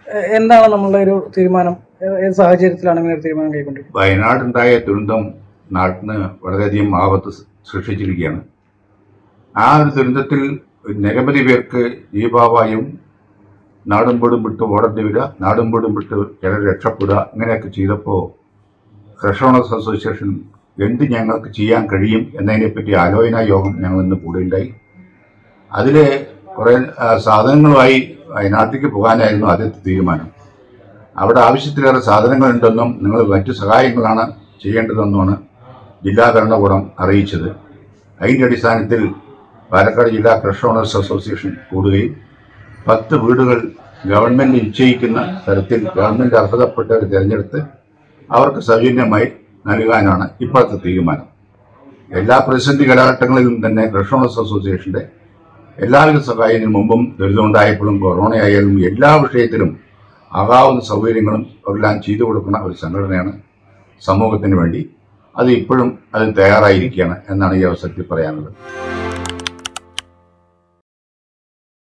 എന്താണ് നമ്മളുടെ ഒരു തീരുമാനം? ഏത് സാഹചര്യത്തിലാണ് ഇങ്ങനെ ഒരു തീരുമാനം കൈക്കൊണ്ടിരിക്കുന്നത്? വയനാടുണ്ടായ ദുരന്തം നാട്ടിന് വളരെയധികം ആപത്ത് സൃഷ്ടിച്ചിരിക്കുകയാണ്. ആ ഒരു ദുരന്തത്തിൽ നിരവധി പേർക്ക് ജീവാപായം, നാടും വീടും വിട്ട് ഓടേണ്ടി വരിക, നാടും വീടും വിട്ട് ചിലർ രക്ഷപ്പെടുക, ഇങ്ങനെയൊക്കെ ചെയ്തപ്പോൾ ക്രഷ് ഓണേഴ്സ് അസോസിയേഷൻ എന്ത് ഞങ്ങൾക്ക് ചെയ്യാൻ കഴിയും എന്നതിനെപ്പറ്റി ആലോചനാ യോഗം ഞങ്ങൾ ഇന്ന് കൂടെയുണ്ടായി. അതിൽ കുറേ സാധനങ്ങളുമായി വയനാട്ടിലേക്ക് പോകാനായിരുന്നു ആദ്യത്തെ തീരുമാനം. അവിടെ ആവശ്യത്തിലേറെ സാധനങ്ങളുണ്ടെന്നും നിങ്ങൾ മറ്റു സഹായങ്ങളാണ് ചെയ്യേണ്ടതെന്നുമാണ് ജില്ലാ ഭരണകൂടം അറിയിച്ചത്. അതിൻ്റെ അടിസ്ഥാനത്തിൽ പാലക്കാട് ജില്ലാ ക്രഷ് ഓണേഴ്സ് അസോസിയേഷൻ കൂടുകയും 10 വീടുകൾ ഗവൺമെന്റ് നിശ്ചയിക്കുന്ന തരത്തിൽ ഗവൺമെന്റ് അർഹതപ്പെട്ടവർ തിരഞ്ഞെടുത്ത് അവർക്ക് സൗജന്യമായി നൽകാനാണ് ഇപ്പോഴത്തെ തീരുമാനം. എല്ലാ പ്രതിസന്ധി കാലഘട്ടങ്ങളിലും തന്നെ ക്രഷ് ഓണേഴ്സ് അസോസിയേഷന്റെ എല്ലാവിധ സഹായത്തിനു മുമ്പും ദുരിതമുണ്ടായപ്പോഴും കൊറോണ ആയാലും എല്ലാ വിഷയത്തിലും ആകാവുന്ന സൗകര്യങ്ങളും എല്ലാം ചെയ്തു കൊടുക്കുന്ന ഒരു സംഘടനയാണ് സമൂഹത്തിന് വേണ്ടി. അത് ഇപ്പോഴും അത് തയ്യാറായിരിക്കുകയാണ് എന്നാണ് ഈ അവസരത്തിൽ പറയാനുള്ളത്.